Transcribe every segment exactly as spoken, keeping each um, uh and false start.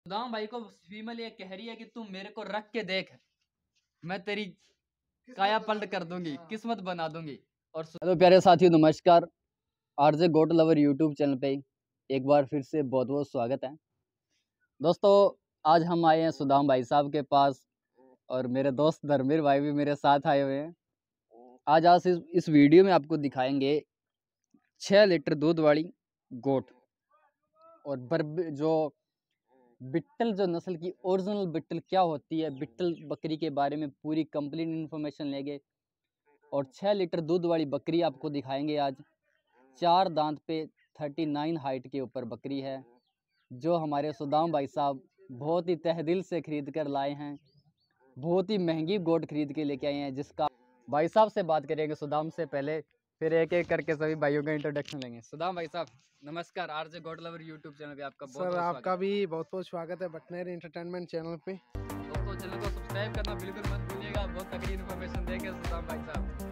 सुदाम भाई को फीमेल ये कह रही है कि तुम मेरे को रख के देख, मैं तेरी काया पलट कर दूंगी, किस्मत बना दूंगी। और हेलो प्यारे साथियों, नमस्कार। RJ goat lover YouTube channel पे एक बार फिर से बहुत बहुत स्वागत है। दोस्तों, आज हम आए हैं सुदाम भाई साहब के पास और मेरे दोस्त धर्मेर भाई भी मेरे साथ आए हुए हैं। आज आज इस, इस वीडियो में आपको दिखाएंगे छः लीटर दूध वाली गोट और बर्ब जो बिट्टल जो नस्ल की ओरिजिनल बिट्टल क्या होती है, बिट्टल बकरी के बारे में पूरी कंप्लीट इन्फॉर्मेशन लेंगे। और छः लीटर दूध वाली बकरी आपको दिखाएंगे आज। चार दांत पे थर्टी नाइन हाइट के ऊपर बकरी है, जो हमारे सुदाम भाई साहब बहुत ही तहदिल से खरीद कर लाए हैं। बहुत ही महंगी गोट खरीद के लेके आए हैं, जिसका भाई साहब से बात करेंगे सुदाम से पहले, फिर एक एक करके सभी भाइयों का इंट्रोडक्शन लेंगे। सुदाम भाई साहब नमस्कार। RJ goat lover YouTube channel पे आपका बहुत सर बहुत आपका भी बहुत बहुत स्वागत है बटनेर एंटरटेनमेंट चैनल पे। दोस्तों, चैनल को सब्सक्राइब करना बिल्कुल मत भूलिएगा, बहुत तगड़ी इन्फॉर्मेशन देंगे सुदाम भाई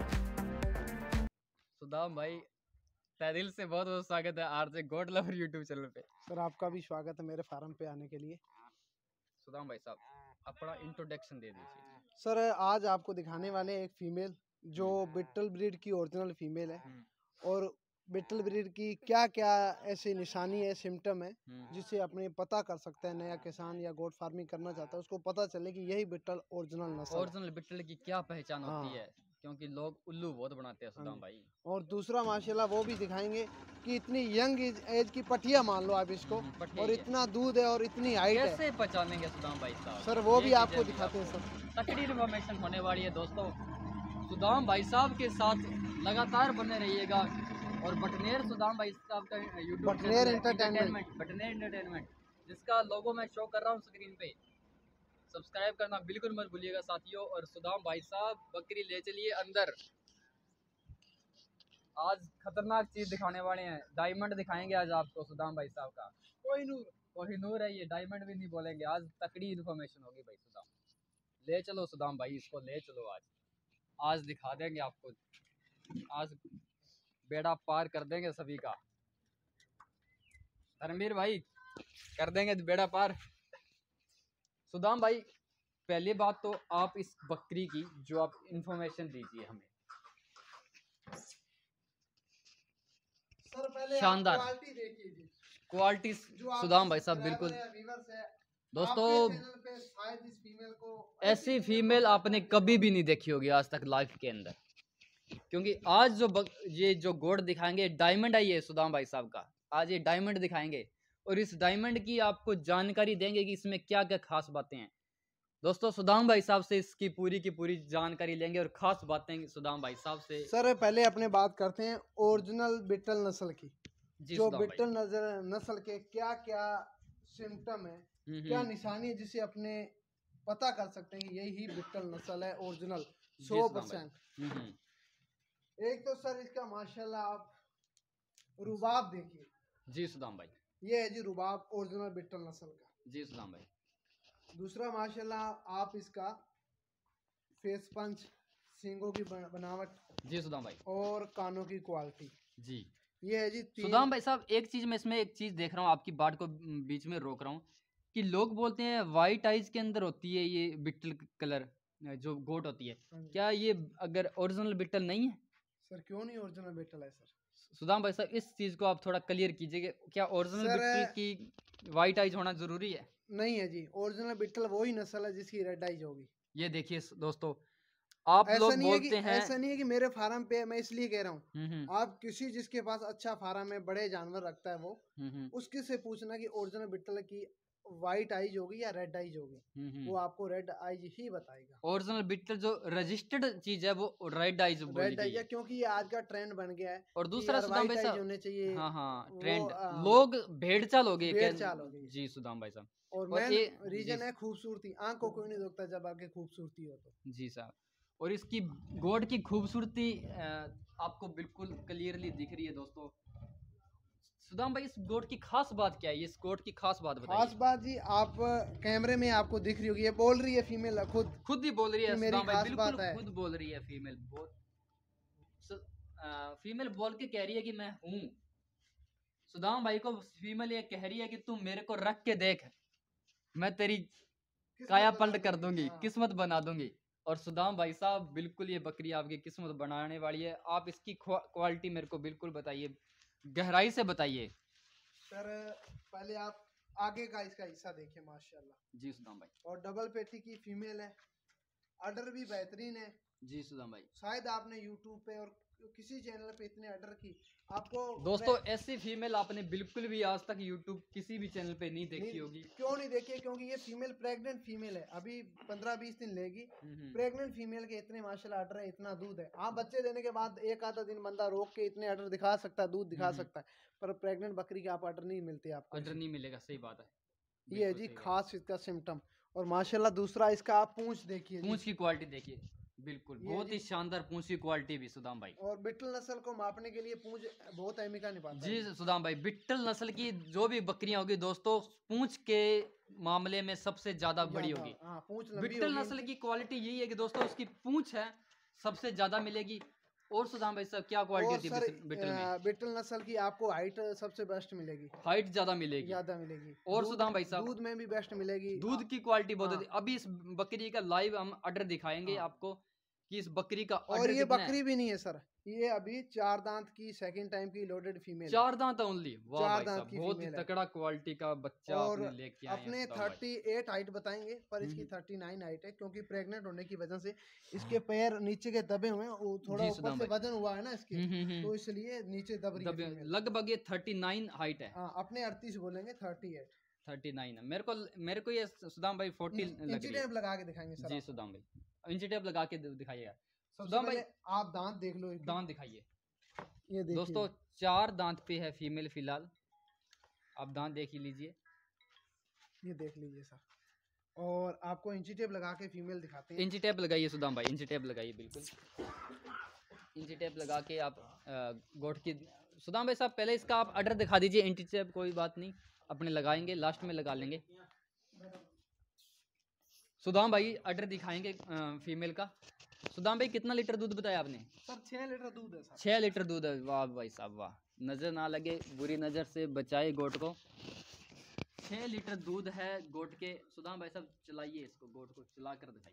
साहब। सुदाम भाई तहदिल से बहुत बहुत स्वागत है RJ goat lover YouTube channel पे। सर आपका भी स्वागत है मेरे फार्म पे आने के लिए। सुदाम भाई साहब अपना इंट्रोडक्शन दे दीजिए। सर आज आपको दिखाने वाले हैं एक फीमेल जो बिट्टल ब्रीड की ओरिजिनल फीमेल है, और बिट्टल ब्रीड की क्या क्या ऐसी निशानी है, सिम्टम है, जिससे अपने पता कर सकते हैं नया किसान या गोट फार्मिंग करना चाहता है उसको पता चले कि यही बिट्टल ओरिजिनल नस्ल है। ओरिजिनल बिट्टल की क्या पहचान हाँ। होती है, क्योंकि लोग उल्लू बहुत बनाते हैं सुदाम भाई। और दूसरा माशाल्लाह वो भी दिखाएंगे कि इतनी यंग एज की पटिया मान लो आप इसको, पटिया और ही है। इतना दूध है और इतनी हाइट है। कैसे पहचानेंगे सुदाम भाई साहब? सर वो ये भी आपको चीजें दिखाते हैं सर। तकड़ी इन्फॉर्मेशन होने वाली है दोस्तों। सुदाम भाई साहब के साथ लगातार बने रहिएगा। और बटनेर सुदाम भाई साहब का YouTube Batner entertainment. Batner entertainment, जिसका लोगो मैं शो कर रहा हूँ स्क्रीन पे, सब्सक्राइब करना बिल्कुल मत भूलिएगा साथियों। और सुदाम भाई साहब बकरी ले चलिए अंदर। आज खतरनाक चीज दिखाने वाले हैं, डायमंड दिखाएंगे आज आपको सुदाम भाई साहब का। कोहिनूर कोहिनूर है ये, डायमंड भी नहीं बोलेंगे। आज तकड़ी इन्फॉर्मेशन होगी भाई सुदाम। ले चलो सुदाम भाई, इसको ले चलो। आज आज दिखा देंगे आपको, आज बेड़ा पार कर देंगे सभी का। धर्मवीर भाई कर देंगे बेड़ा पार। सुदाम भाई पहली बात तो आप इस बकरी की जो आप इंफॉर्मेशन दीजिए हमें। सर पहले शानदार क्वालिटी देखिए जी, क्वालिटी सुदाम भाई साहब बिल्कुल। दोस्तों, पे शायद इस फीमेल को ऐसी फीमेल आपने कभी भी नहीं देखी होगी आज तक लाइफ के अंदर, क्योंकि आज जो बक, ये जो गोड दिखाएंगे डायमंड है ये सुदाम भाई साहब का। आज ये डायमंड दिखाएंगे और इस डायमंड की आपको जानकारी देंगे कि इसमें क्या क्या खास बातें हैं। दोस्तों, सुदाम भाई साहब से इसकी पूरी की पूरी जानकारी लेंगे और खास बातें सुदाम भाई साहब से। सर पहले अपने बात करते हैं ओरिजिनल बिट्टल नस्ल की। जो बिट्टल नस्ल के क्या क्या सिम्टम है, क्या निशानी है, जिसे अपने पता कर सकते हैं कि यही बिट्टल नस्ल है ओरिजिनल सौ परसेंट। एक तो सर इसका माशाल्लाह आप रुबाब देखिए जी सुदाम भाई, ये है जी रुबाब ओरिजिनल बिट्टल नस्ल का। जी सुदाम भाई। दूसरा माशाल्लाह आप इसका फेस पंच, सींगों की बनावट जी सुदाम भाई, और कानों की क्वालिटी जी ये है जी। सुदाम भाई साहब एक चीज मैं इसमें एक चीज देख रहा हूँ, आपकी बात को बीच में रोक रहा हूँ, कि लोग बोलते हैं वाइट आइज के अंदर होती है ये बिट्टल कलर जो गोट होती है, क्या ये अगर ओरिजिनल बिट्टल नहीं है? सर क्यों नहीं ओरिजिनल बिट्टल है सर? सुदाम भाई साहब इस चीज को आप थोड़ा क्लियर कीजिए, क्या ओरिजिनल बिट्टल की वाइट आइज होना जरूरी है? नहीं है जी, ओरिजिनल बिट्टल वही नस्ल है जिसकी रेड आइज होगी। ये देखिए दोस्तों, आप लोग बोलते हैं, ऐसा नहीं है कि मेरे फार्म पे, मैं इसलिए कह रहा हूँ, आप किसी जिसके पास अच्छा फार्म है, बड़े जानवर रखता है वो, उसके से पूछना कि ओरिजिनल बिट्टल की व्हाइट आइज होगी या रेड आइज होगी, वो आपको रेड आइज ही बताएगा। ओरिजिनल बिट्टल जो रजिस्टर्ड चीज है वो रेड आइज रेड आइज है, क्योंकि ये आज का ट्रेंड बन गया है। और दूसरा सुदाम भाई साहब होने चाहिए। हाँ हाँ ट्रेंड, लोग भेड़ चाल हो गए, भेड़ चाल हो गई जी सुदाम भाई साहब। और मेन रीजन है खूबसूरती, आंख को कोई नहीं देखता जब आपकी खूबसूरती हो तो। जी साहब, और इसकी गोड की खूबसूरती आपको बिल्कुल क्लियरली दिख रही है दोस्तों। सुदाम भाई इस गोट की खास बात क्या है? इस गोट की खास बात बताइए। खास बात जी, आप कैमरे में आपको दिख रही होगी, ये बोल रही है फीमेल, खुद खुद ही बोल रही है मेरी सुदाम भाई, बिल्कुल बात है। खुद बोल रही है फीमेल, बहुत फीमेल बोल के कह रही है कि मैं हूँ। सुदाम भाई को फीमेल ये कह रही है कि तुम मेरे को रख के देख, मैं तेरी काया पलट कर दूंगी, किस्मत बना दूंगी। और सुदाम भाई साहब बिल्कुल ये बकरी आपकी किस्मत बनाने वाली है। आप इसकी क्वालिटी मेरे को बिल्कुल बताइए, गहराई से बताइए सर। पहले आप आगे का इसका हिस्सा देखिए, माशाल्लाह। जी सुदाम भाई। और डबल पेटी की फीमेल है, ऑर्डर भी बेहतरीन है। जी सुदाम भाई। शायद आपने यूट्यूब पे और किसी चैनल पे इतने ऑर्डर की आपको दोस्तों ऐसी फीमेल आपने बिल्कुल भी आज तक यूट्यूब किसी भी चैनल पे नहीं देखी नहीं, होगी। क्यों नहीं देखी? क्योंकि ये फीमेल प्रेग्नेंट फीमेल है, अभी पंद्रह बीस दिन लेगी। प्रेग्नेंट फीमेल के इतने माशाल्लाह ऑर्डर है, इतना दूध है। हाँ, बच्चे देने के बाद एक आधा दिन बंदा रोक के इतने ऑर्डर दिखा सकता है, दूध दिखा सकता है, पर प्रेग्नेंट बकरी के आप ऑर्डर नहीं मिलते, आपको ऑर्डर नहीं मिलेगा। सही बात है। ये है जी खास इसका सिम्टम। और माशाल्लाह दूसरा इसका आप पूंछ देखिए, पूंछ की क्वालिटी देखिए, बिल्कुल बहुत ही शानदार पूंछ की क्वालिटी भी सुदाम भाई। और बिट्टल नस्ल को मापने के लिए पूंछ बहुत अहमिका निभाता है। जी सुदाम भाई, बिट्टल नस्ल की जो भी बकरियां होगी दोस्तों, पूंछ के मामले में सबसे ज्यादा बड़ी होगी। बिट्टल नस्ल की क्वालिटी यही है कि दोस्तों उसकी पूंछ है सबसे ज्यादा मिलेगी। और सुदाम भाई साहब क्या क्वालिटी थी बिट्टल में? बिट्टल नस्ल की आपको हाइट सबसे बेस्ट मिलेगी, हाइट ज्यादा मिलेगी, ज्यादा मिलेगी। और सुदाम भाई साहब दूध में भी बेस्ट मिलेगी, दूध की क्वालिटी बहुत होती है। अभी इस बकरी का लाइव हम ऑर्डर दिखाएंगे आपको कि इस बकरी का। और ये बकरी भी नहीं है सर, ये अभी चार दांत की सेकंड टाइम की लोडेड फीमेल, चार दांत ओनली। चार दांत की बहुत ही तगड़ा क्वालिटी का बच्चा और आपने लेके आए हैं। अपने अड़तीस हाइट बताएंगे, पर इसकी उनतालीस हाइट है, क्योंकि प्रेग्नेंट होने की वजह से इसके पैर नीचे के दबे हुए हैं, वो थोड़ा ऊपर से वजन हुआ है ना इसके, तो इसलिए नीचे दब रही है। लगभग ये उनतालीस हाइट है। हाँ, अपने अड़तीस बोलेंगे, अड़तीस उनतालीस है। मेरे को मेरे को ये सुदाम भाई चालीस लग रही है। टेप लगा के दिखाएंगे सर। जी सुदाम भाई इंची टेप लगा के दिखाइएगा। सुदाम भाई आप दांत देख लो, दांत दिखाइए। ये देखिए दोस्तों चार दांत पे है फीमेल फिलहाल, आप दांत देख ही लीजिए। ये देख लीजिए सर। और आपको इंची टेप लगा के फीमेल दिखाते हैं। इंची टेप लगाइए सुदाम भाई, इंची टेप लगाइए, बिल्कुल इंची टेप लगा के आप गोट की। सुदाम भाई साहब पहले इसका आप ऑर्डर दिखा दीजिए। इंची टेप कोई बात नहीं, अपने लगाएंगे, लास्ट में लगा लेंगे। सुदाम भाई ऑर्डर दिखाएंगे फीमेल का। सुदाम भाई कितना लीटर दूध बताया आपने? सर छह लीटर दूध है सर। छह लीटर दूध है। वाह भाई साहब वाह, नजर ना लगे, बुरी नजर से बचाए गोट को। छह लीटर दूध है गोट के। सुदाम भाई साहब चलाइए इसको, गोट को चला कर दिखाइए।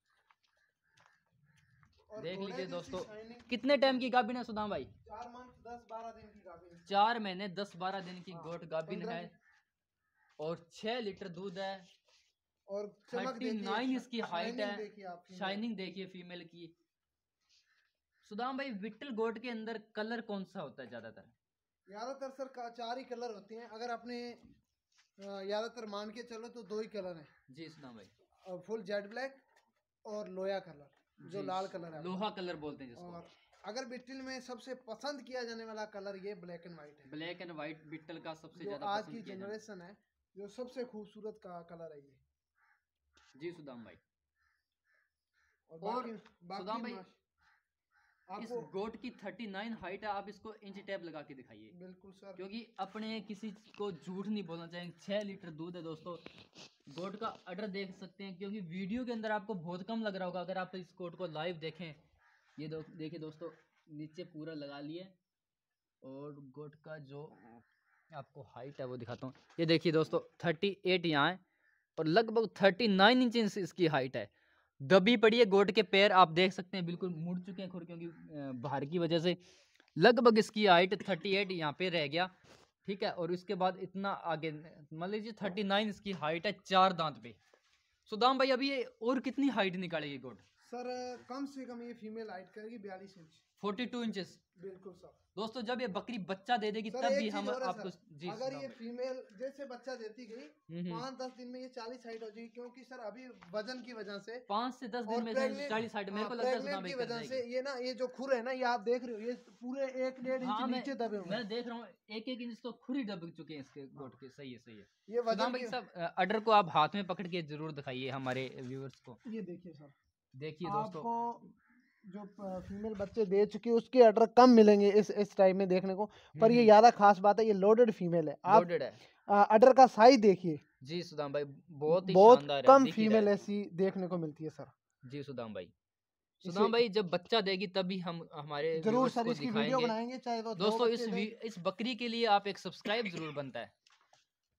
देख लीजिए दोस्तों कितने टाइम की गाभिन है सुदाम भाई? चार मंथ दस बारह दिन की गाभिन। चार महीने दस बारह दिन की गोट गाभिन है, और छह लीटर दूध है, और उनतालीस इसकी हाइट है। शाइनिंग देखिए फीमेल की। सुदाम भाई विट्टल गोट के अंदर कलर कौन सा होता है ज्यादातर? ज्यादातर सर चार ही कलर होते हैं, अगर आपने ज्यादातर मान के चलो तो दो ही कलर हैं। जी सुदाम भाई, फुल जेड ब्लैक और लोया कलर, जो लाल कलर है, लोहा कलर बोलते हैं जिसको। और अगर बिट्टल में सबसे पसंद किया जाने वाला कलर ये ब्लैक एंड व्हाइट है। ब्लैक एंड व्हाइट बिट्टल का सबसे ज्यादा आज की जनरेशन है, जो सबसे खूबसूरत का कलर है ये। जी सुदाम भाई। और, बाकी, बाकी सुदाम भाई इस गोट की उनतालीस हाइट है, आप इसको इंच टैप लगा के दिखाइए। बिल्कुल सर, क्योंकि अपने किसी को झूठ नहीं बोलना चाहिए। छह लीटर दूध है दोस्तों। गोट का ऑर्डर देख सकते हैं, क्योंकि वीडियो के अंदर आपको बहुत कम लग रहा होगा। अगर आप इस गोट को लाइव देखें, ये दो देखिए दोस्तों, नीचे पूरा लगा लिए, और गोट का जो आपको हाइट है वो दिखाता हूँ। ये देखिए दोस्तों अड़तीस यहाँ है, और लगभग उनतालीस इंच इसकी हाइट है। दबी पड़ी है गोट के पैर, आप देख सकते हैं बिल्कुल मुड़ चुके हैं खुर, क्योंकि बाहर की वजह से। लगभग इसकी हाइट अड़तीस यहाँ पे रह गया, ठीक है। और इसके बाद इतना आगे मान लीजिए उनतालीस इसकी हाइट है, चार दांत पे। सुदाम भाई अभी ये और कितनी हाइट निकालेगी गोट? सर कम से कम ये फीमेल हाइट करेगी बयालीस इंच, बयालीस इंचेस। बिल्कुल सर। दोस्तों जब ये बकरी बच्चा दे देगी तब भी हम आपको जी, अगर ये फीमेल जैसे बच्चा देती गई, पाँच दस दिन में ये चालीस हाइट हो जाएगी, क्योंकि सर अभी वजन की वजह से पाँच से दस दिन में चालीस हाइट मेरे को लगता है सुदाम भाई की वजह से ये ना, ये जो खुर है ना, ये आप देख रहे हो, ये पूरे एक डेढ़ इंच नीचे दबे हुए। मैं देख रहा हूँ एक एक इंच तो खुर ही दब चुके हैं इसके गोट के। सही है, सही है। ये सुदाम भाई साहब ऑर्डर को आप हाथ में पकड़ के जरूर दिखाइए हमारे व्यूअर्स को। ये देखिए सर, देखिए दोस्तों जो फीमेल बच्चे दे चुकी है उसके ऑर्डर कम मिलेंगे इस इस टाइम में देखने को, पर ये ज्यादा खास बात है, ये लोडेड फीमेल है। आप लोडेड है, ऑर्डर का साइज देखिए। जी सुदाम भाई बहुत ही बहुत शानदार है, कम फीमेल ऐसी देखने को मिलती है सर। जी सुदाम भाई। सुदाम भाई जब बच्चा देगी तभी हम हमारे जरूर सर इसकी वीडियो बनाएंगे, चाहे वो दोस्तों इस इस बकरी के लिए आप एक सब्सक्राइब जरूर बनता है।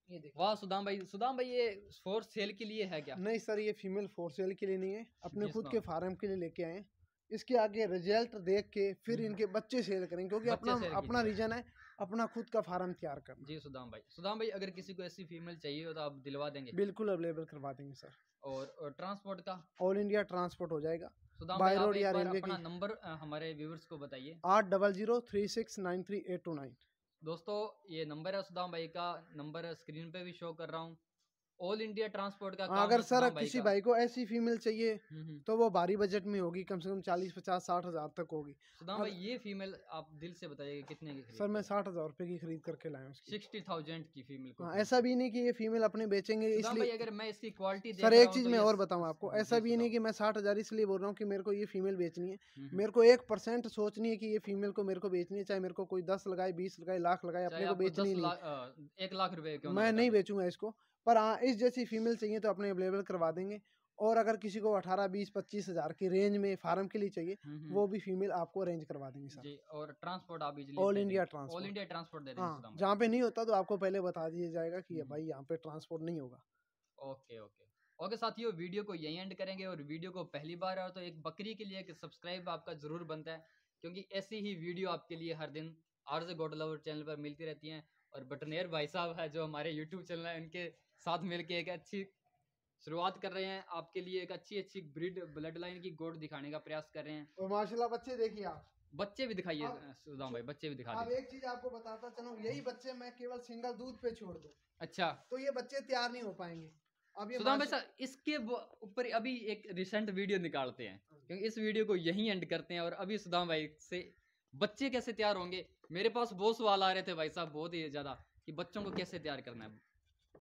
ये देखिए। वाह सुदाम भाई, सुदाम भाई ये फॉर सेल के लिए है क्या? नहीं सर, ये फीमेल फॉर सेल के लिए नहीं है, अपने जी खुद सुदाम के भाई। फार्म के लिए लेके आए हैं। इसके आगे रिजल्ट देख के फिर हम्म। इनके बच्चे सेल करेंगे, क्योंकि बच्चे अपना सेल अपना कीजिए। रीजन है अपना खुद का फार्म तैयार करना। जी सुदाम भाई, सुदाम भाई अगर किसी को ऐसी फीमेल चाहिए हो तो आप दिलवा देंगे? बिल्कुल अवेलेबल करवा देंगे सर। और, और ट्रांसपोर्ट का? ऑल इंडिया ट्रांसपोर्ट हो जाएगा। सुदाम बाय भाई आप रोड या एक बार रेलवे अपना की। नंबर अ, हमारे व्यूअर्स को बताइए। आठ double zero three six nine three eight two nine. दोस्तों ये नंबर है सुदाम भाई का, नंबर स्क्रीन पे भी शो कर रहा हूँ। ऑल इंडिया ट्रांसपोर्ट का काम अगर है सर सुदाम भाई किसी का। भाई को ऐसी फीमेल चाहिए हम्म, हम्म। तो वो भारी बजट में होगी, कम से कम चालीस पचास साठ हजार तक होगी। सुदाम भाई ये फीमेल आप दिल से बताइएगा कितने की खरीद? सर मैं साठ हजार रुपए की खरीद करके लाया हूँ उसकी। सिक्सटी थाउजेंड की फीमेल को हाँ, खरीद ऐसा भी नहीं कि ये फीमेल अपने बेचेंगे सुदाम भाई, इसलिए। अगर मैं इसकी क्वालिटी देख सर रहा एक हूँ चीज तो मैं ये और स- बताऊं आपको, जी ऐसा भी नहीं सुदाम। कि मैं साठ हजार इसलिए बोल रहा हूँ कि मेरे को ये फीमेल बेचनी है। हम्म, हम्म। मेरे को एक परसेंट सोचनी है कि ये फीमेल को मेरे को बेचनी है, चाहे मेरे को कोई दस लगाए बीस लगाए लाख लगाए, चाहे अपने को आपको बेचनी दस ही नहीं। लाख अ, एक लाख रुपए क्यों ना मैं लगा नहीं दें। बेचूंगा इसको, पर हाँ इस जैसी फीमेल चाहिए तो अपने अवेलेबल करवा देंगे। और अगर किसी को अठारह बीस पच्चीस हजार की रेंज में फार्म के लिए चाहिए, हम्म, हम्म। वो भी फीमेल आपको अरेंज करवा देंगे सर। जी, और ट्रांसपोर्ट आप इजीली ऑल दे इंडिया देंगे? All transport. इंडिया ट्रांसपोर्ट दे देंगे हाँ, सुदाम भाई। जहाँ पे नहीं होता तो आपको पहले बता दिया जाएगा कि ये हम्म। भाई यहाँ पे ट्रांसपोर्ट नहीं होगा। ओके ओके ओके साथियों, वीडियो को यहीं एंड करेंगे। और वीडियो को पहली बार आए तो एक बकरी के लिए एक सब्सक्राइब आपका जरूर बनता है, क्योंकि ऐसी ही वीडियो आपके लिए हर दिन आरजे गोट लवर चैनल पर मिलती रहती हैं। और बटनेर भाई साहब है जो हमारे यूट्यूब चैनल है, उनके साथ मिलके एक अच्छी शुरुआत कर रहे हैं, आपके लिए एक अच्छी अच्छी ब्रीड ब्लड लाइन की गोट दिखाने का प्रयास कर रहे हैं। और माशाल्लाह बच्चे देखिए आप। बच्चे भी दिखाइए अब- सुदाम भाई, बच्चे भी दिखा अब दीजिए। एक चीज आपको बताता चलूं, यही बच्चे मैं केवल सिंगल दूध पे छोड़ दूं अच्छा तो ये बच्चे तैयार नहीं हो पाएंगे। अब ये सुदाम भाई माशा- साहब, इसके ब- ऊपर अभी एक रिसेंट वीडियो निकालते हैं, क्योंकि इस वीडियो को यहीं एंड करते हैं। और अभी सुदाम भाई से बच्चे कैसे तयार होंगे, मेरे पास बहुत सवाल आ रहे थे भाई साहब, बहुत ही ज्यादा, कि बच्चों को कैसे तैयार करना है।